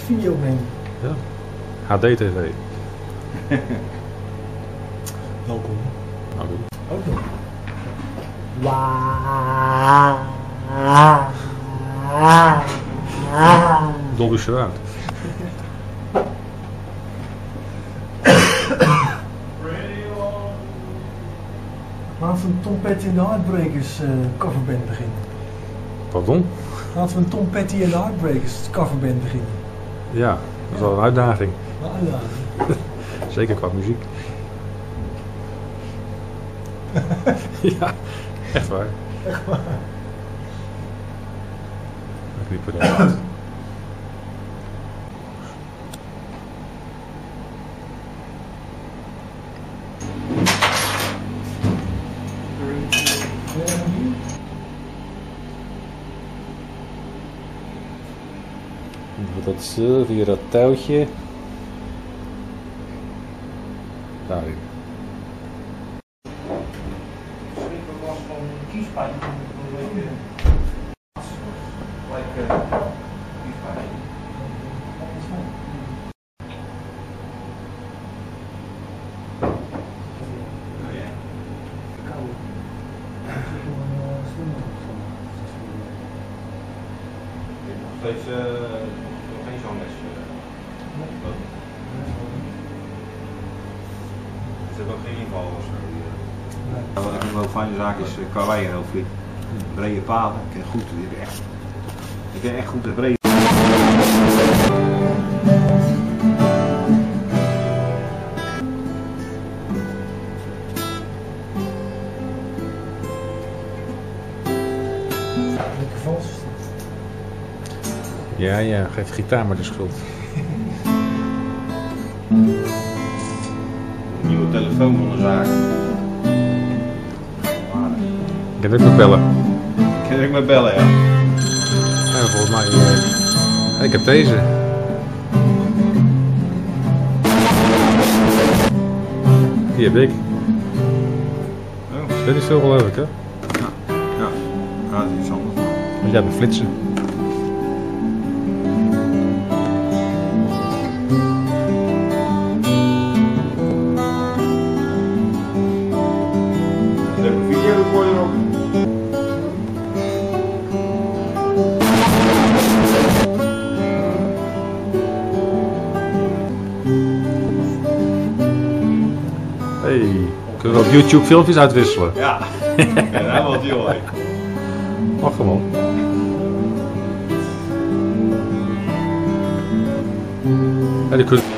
Video opnemen. Ja. HD-TV. Welkom. Nou, goed. Ook nog. Dolby Surround. Laten we een Tom Petty en de Heartbreakers coverband beginnen. Pardon? Laten we een Tom Petty en de Heartbreakers coverband beginnen. Ja, dat is wel een uitdaging. Een uitdaging. Zeker qua muziek. Ja, echt waar. Echt waar. Ik liep eruit. Dat zo, via dat touwtje. Daarin. Steeds geen zangles. Is er ook geen inval of zo? Wat ik wel fijne zaak is karwei en heel flink. Brede paden, ik ken goed, ik ken echt goed de brede. Lekker vals is dat. Ja, ja, geef de gitaar maar de schuld. Nieuwe telefoon van de zaak. Ik kan ook nog bellen. Kan ik met bellen, ja? Ja, volgens mij. Ik heb deze. Die heb ik. Oh. Dit is veel geloof ik, hè? Ja, dat is iets anders. Want jij bent flitsen. Ik heb een video voor je op. Hey, kunnen we op YouTube filmpjes uitwisselen? Ja, ja, dat was heel leuk. Mag gewoon. Ja, die kunnen...